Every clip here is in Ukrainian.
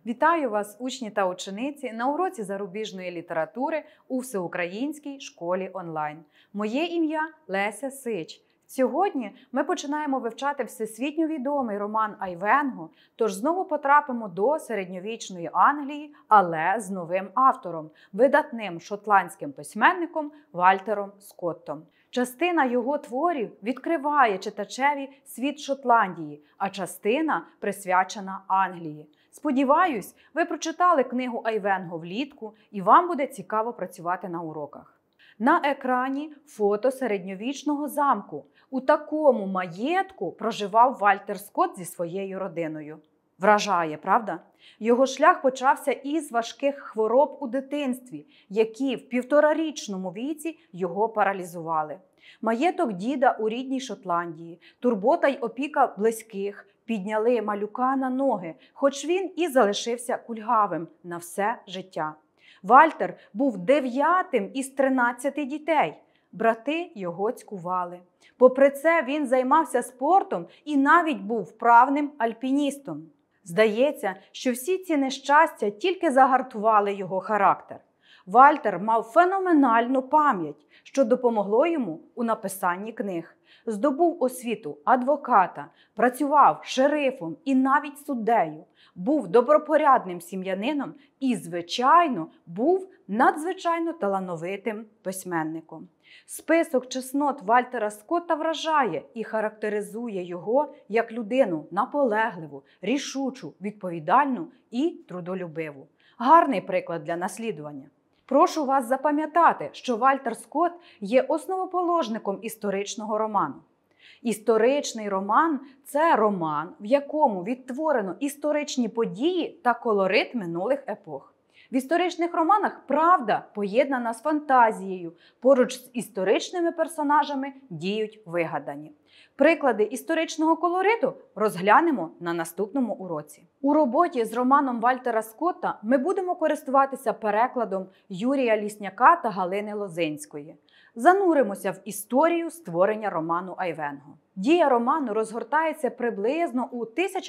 Вітаю вас, учні та учениці, на уроці зарубіжної літератури у Всеукраїнській школі онлайн. Моє ім'я Леся Сич. Сьогодні ми починаємо вивчати всесвітньо відомий роман Айвенго, тож знову потрапимо до середньовічної Англії, але з новим автором – видатним шотландським письменником Вальтером Скоттом. Частина його творів відкриває читачеві світ Шотландії, а частина присвячена Англії. Сподіваюсь, ви прочитали книгу Айвенго влітку і вам буде цікаво працювати на уроках. На екрані фото середньовічного замку. У такому маєтку проживав Вальтер Скотт зі своєю родиною. Вражає, правда? Його шлях почався із важких хвороб у дитинстві, які в 1,5-річному віці його паралізували. Маєток діда у рідній Шотландії, турбота й опіка близьких підняли малюка на ноги, хоч він і залишився кульгавим на все життя. Вальтер був 9-тим із 13 дітей. Брати його цькували. Попри це, він займався спортом і навіть був вправним альпіністом. Здається, що всі ці нещастя тільки загартували його характер. Вальтер мав феноменальну пам'ять, що допомогло йому у написанні книг. Здобув освіту адвоката, працював шерифом і навіть суддею. Був добропорядним сім'янином і, звичайно, був надзвичайно талановитим письменником. Список чеснот Вальтера Скотта вражає і характеризує його як людину наполегливу, рішучу, відповідальну і трудолюбиву. Гарний приклад для наслідування. Прошу вас запам'ятати, що Вальтер Скотт є основоположником історичного роману. Історичний роман – це роман, в якому відтворено історичні події та колорит минулих епох. В історичних романах правда поєднана з фантазією, поруч з історичними персонажами діють вигадані. Приклади історичного колориту розглянемо на наступному уроці. У роботі з романом Вальтера Скотта ми будемо користуватися перекладом Юрія Лісняка та Галини Лозинської. Зануримося в історію створення роману Айвенго. Дія роману розгортається приблизно у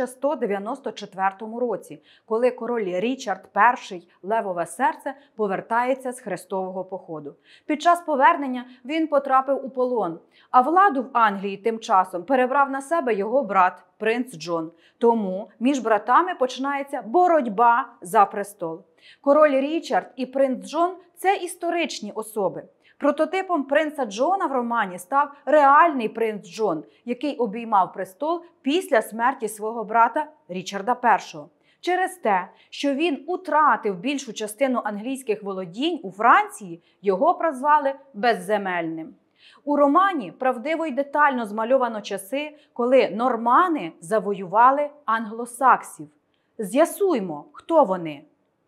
1194 році, коли король Річард І Левове серце повертається з хрестового походу. Під час повернення він потрапив у полон, а владу в Англії тим часом перебрав на себе його брат, принц Джон. Тому між братами починається боротьба за престол. Король Річард і принц Джон – це історичні особи. Прототипом принца Джона в романі став реальний принц Джон, який обіймав престол після смерті свого брата Річарда І. Через те, що він утратив більшу частину англійських володінь у Франції, його прозвали безземельним. У романі правдиво й детально змальовано часи, коли нормани завоювали англосаксів. З'ясуймо, хто вони.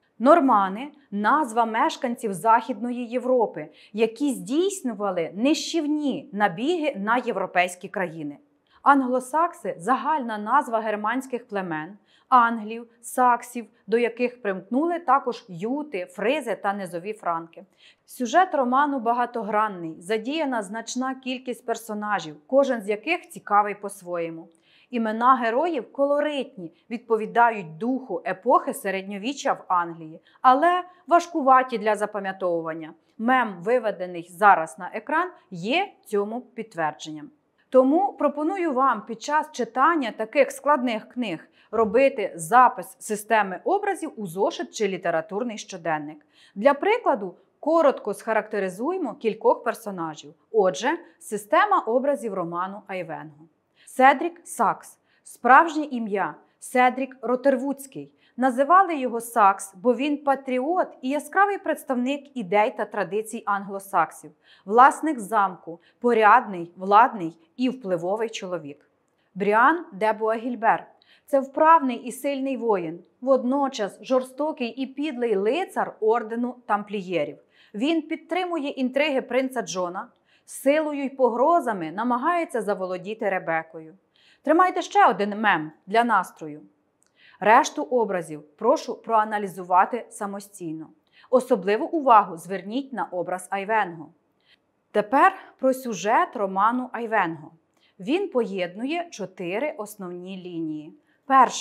Нормани – назва мешканців Західної Європи, які здійснювали нищівні набіги на європейські країни. Англосакси – загальна назва германських племен, англів, саксів, до яких примкнули також юти, фризи та низові франки. Сюжет роману багатогранний, задіяна значна кількість персонажів, кожен з яких цікавий по-своєму. Імена героїв колоритні, відповідають духу епохи середньовіччя в Англії, але важкуваті для запам'ятовування. Мем, виведений зараз на екран, є цьому підтвердженням. Тому пропоную вам під час читання таких складних книг робити запис системи образів у зошит чи літературний щоденник. Для прикладу, коротко схарактеризуємо кількох персонажів. Отже, система образів роману Айвенго. Седрік Сакс. Справжнє ім'я – Седрік Ротервудський. Називали його Сакс, бо він патріот і яскравий представник ідей та традицій англосаксів. Власник замку, порядний, владний і впливовий чоловік. Бріан де Буагільбер. Це вправний і сильний воїн, водночас жорстокий і підлий лицар ордену тамплієрів. Він підтримує інтриги принца Джона, силою й погрозами намагається заволодіти Ребекою. Тримайте ще один мем для настрою. Решту образів прошу проаналізувати самостійно. Особливу увагу зверніть на образ Айвенго. Тепер про сюжет роману Айвенго. Він поєднує 4 основні лінії. Перша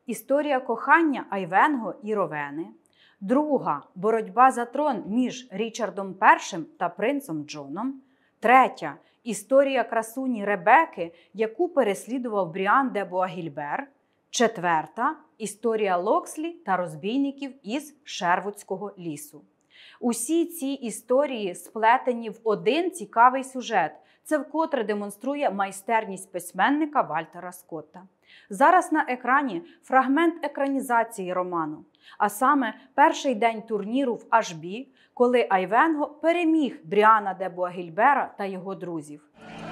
історія кохання Айвенго і Ровени. Друга – боротьба за трон між Річардом І та принцем Джоном. Третя – історія красуні Ребеки, яку переслідував Бріан де Буагільбер. Четверта – історія Локслі та розбійників із Шервудського лісу. Усі ці історії сплетені в один цікавий сюжет. Це вкотре демонструє майстерність письменника Вальтера Скотта. Зараз на екрані фрагмент екранізації роману, а саме перший день турніру в Ашбі, коли Айвенго переміг Бріана де Буагільбера та його друзів.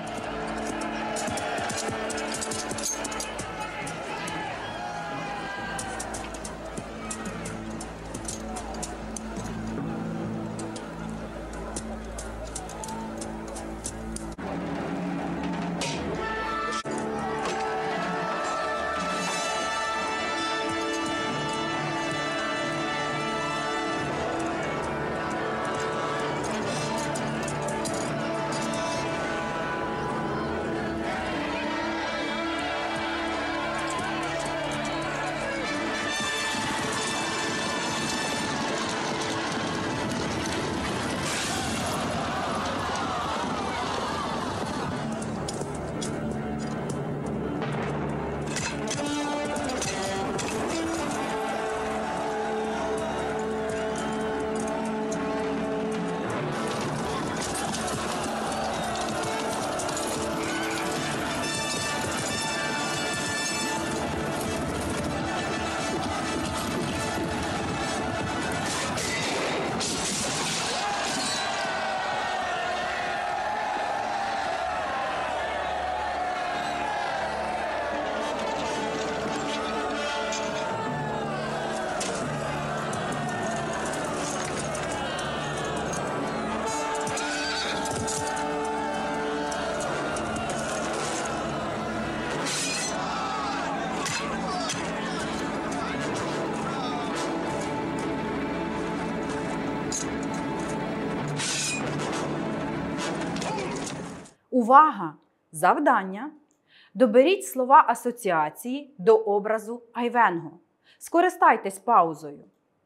Увага! Завдання! Доберіть слова асоціації до образу Айвенго. Скористайтесь паузою.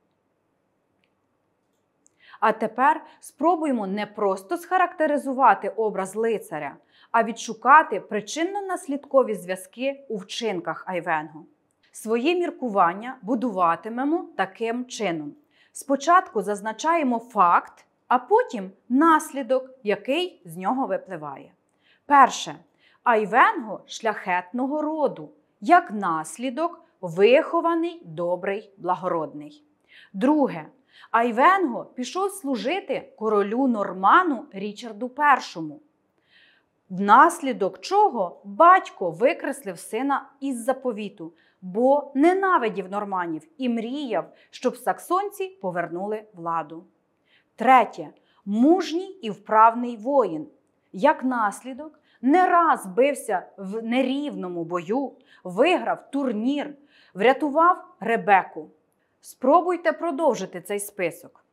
А тепер спробуємо не просто схарактеризувати образ лицаря, а відшукати причинно-наслідкові зв'язки у вчинках Айвенго. Своє міркування будуватимемо таким чином. Спочатку зазначаємо факт, а потім наслідок, який з нього випливає. Перше. Айвенго шляхетного роду, як наслідок вихований, добрий, благородний. Друге. Айвенго пішов служити королю Норману Річарду І, внаслідок чого батько викреслив сина із заповіту, бо ненавидів норманів і мріяв, щоб саксонці повернули владу. Третє. Мужній і вправний воїн. Як наслідок, не раз бився в нерівному бою, виграв турнір, врятував Ребеку. Спробуйте продовжити цей список.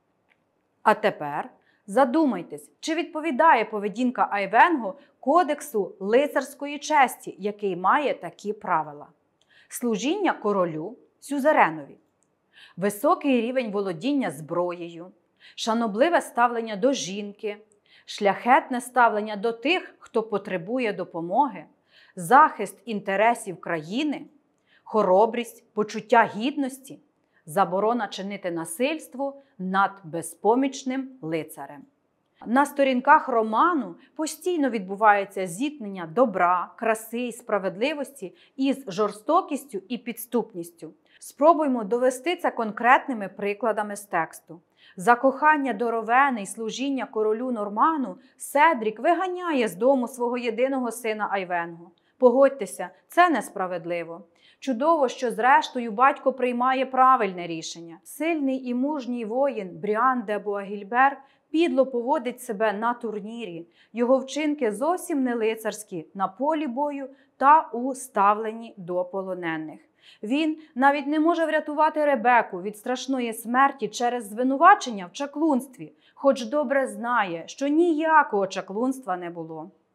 А тепер задумайтесь, чи відповідає поведінка Айвенго кодексу лицарської честі, який має такі правила. Служіння королю, сюзеренові, високий рівень володіння зброєю, шанобливе ставлення до жінки, шляхетне ставлення до тих, хто потребує допомоги, захист інтересів країни, хоробрість, почуття гідності, заборона чинити насильство над безпомічним лицарем. На сторінках роману постійно відбувається зіткнення добра, краси і справедливості із жорстокістю і підступністю. Спробуймо довести це конкретними прикладами з тексту. За кохання до Ровени й служіння королю Норману Седрік виганяє з дому свого єдиного сина Айвенго. Погодьтеся, це несправедливо. Чудово, що зрештою батько приймає правильне рішення. Сильний і мужній воїн Бріан де Буагільбер підло поводить себе на турнірі. Його вчинки зовсім не лицарські на полі бою та у ставленні до полонених. Він навіть не може врятувати Ребеку від страшної смерті через звинувачення в чаклунстві, хоч добре знає, що ніякого чаклунства не було.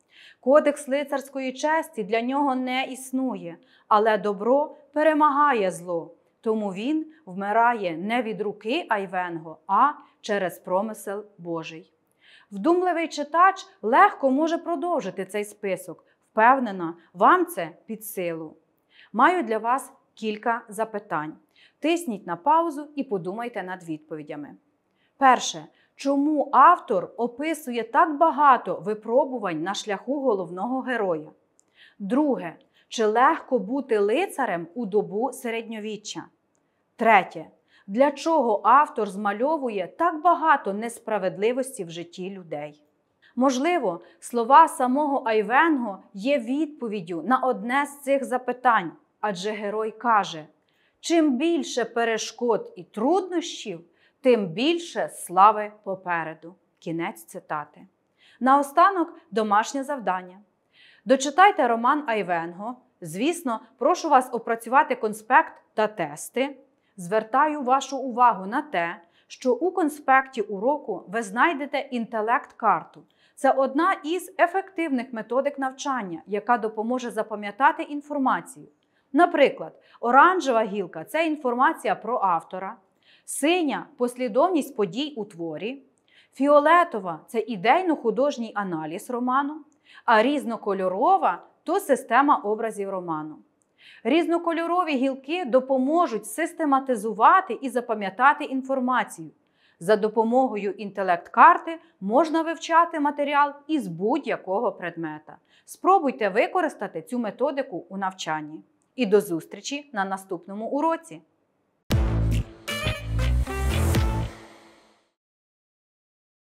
Кодекс лицарської честі для нього не існує, але добро перемагає зло. Тому він вмирає не від руки Айвенго, а через промисел Божий. Вдумливий читач легко може продовжити цей список. Впевнена, вам це під силу. Маю для вас кілька запитань. Тисніть на паузу і подумайте над відповідями. Перше. Чому автор описує так багато випробувань на шляху головного героя? Друге. Чи легко бути лицарем у добу середньовіччя? Третє. Для чого автор змальовує так багато несправедливості в житті людей? Можливо, слова самого Айвенго є відповіддю на одне з цих запитань, адже герой каже: «Чим більше перешкод і труднощів, тим більше слави попереду». Кінець цитати. Наостанок домашнє завдання. Дочитайте роман Айвенго. Звісно, прошу вас опрацювати конспект та тести. Звертаю вашу увагу на те, що у конспекті уроку ви знайдете інтелект-карту. Це одна із ефективних методик навчання, яка допоможе запам'ятати інформацію. Наприклад, оранжева гілка – це інформація про автора, синя – послідовність подій у творі, фіолетова – це ідейно-художній аналіз роману, а різнокольорова – то система образів роману. Різнокольорові гілки допоможуть систематизувати і запам'ятати інформацію. За допомогою інтелект-карти можна вивчати матеріал із будь-якого предмета. Спробуйте використати цю методику у навчанні. І до зустрічі на наступному уроці!